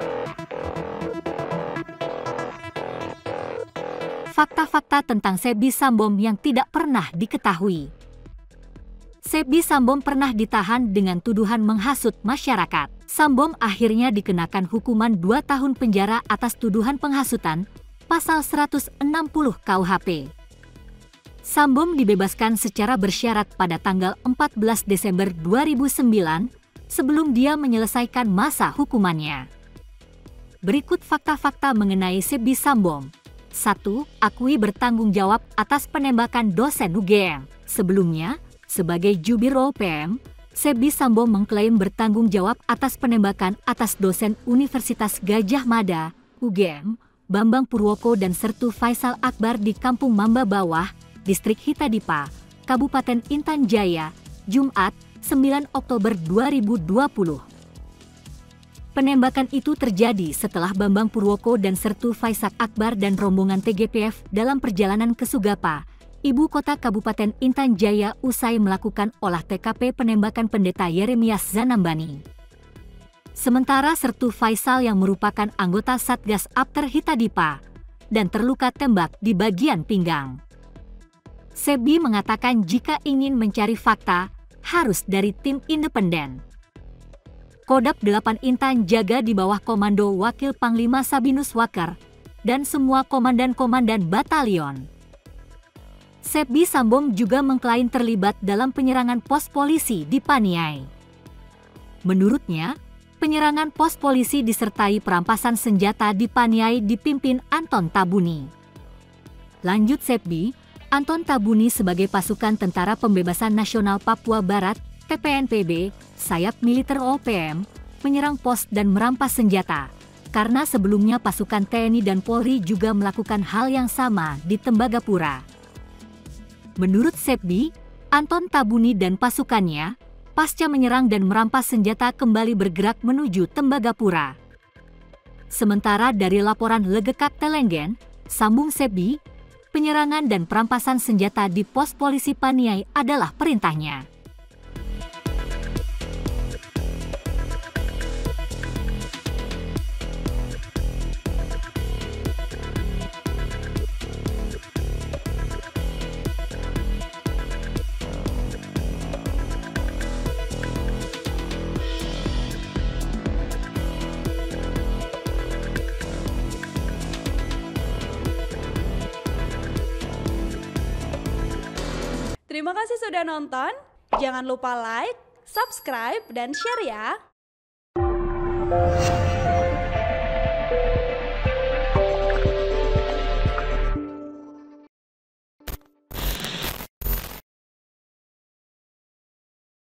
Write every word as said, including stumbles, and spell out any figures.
Fakta-fakta tentang Sebi Sambom yang tidak pernah diketahui. Sebi Sambom pernah ditahan dengan tuduhan menghasut masyarakat. Sambom akhirnya dikenakan hukuman dua tahun penjara atas tuduhan penghasutan, pasal seratus enam puluh K U H P. Sambom dibebaskan secara bersyarat pada tanggal empat belas Desember dua ribu sembilan, sebelum dia menyelesaikan masa hukumannya. Berikut fakta-fakta mengenai Sebi Sambom. satu. Akui bertanggung jawab atas penembakan dosen U G M. Sebelumnya, sebagai jubir O P M, Sebi Sambom mengklaim bertanggung jawab atas penembakan atas dosen Universitas Gadjah Mada, U G M, Bambang Purwoko dan Sertu Faisal Akbar di Kampung Mamba Bawah, Distrik Hitadipa, Kabupaten Intan Jaya, Jumat, sembilan Oktober dua ribu dua puluh. Penembakan itu terjadi setelah Bambang Purwoko dan Sertu Faisal Akbar dan rombongan T G P F dalam perjalanan ke Sugapa, ibu kota Kabupaten Intan Jaya usai melakukan olah T K P penembakan Pendeta Yeremias Zanambani. Sementara Sertu Faisal yang merupakan anggota Satgas Apter Hitadipa dan terluka tembak di bagian pinggang. Sebi mengatakan jika ingin mencari fakta, harus dari tim independen. Kodam delapan Intan Jaga di bawah komando Wakil Panglima Sabinus Waker dan semua komandan-komandan batalion. Sebi Sambom juga mengklaim terlibat dalam penyerangan pos polisi di Paniai. Menurutnya, penyerangan pos polisi disertai perampasan senjata di Paniai dipimpin Anton Tabuni. Lanjut Sebi, Anton Tabuni sebagai pasukan Tentara Pembebasan Nasional Papua Barat, T P N P B, sayap militer O P M, menyerang pos dan merampas senjata, karena sebelumnya pasukan T N I dan Polri juga melakukan hal yang sama di Tembagapura. Menurut Sebi, Anton Tabuni dan pasukannya, pasca menyerang dan merampas senjata kembali bergerak menuju Tembagapura. Sementara dari laporan Legekak Telenggen, sambung Sebi, penyerangan dan perampasan senjata di pos polisi Paniai adalah perintahnya. Terima kasih sudah nonton. Jangan lupa like, subscribe, dan share ya.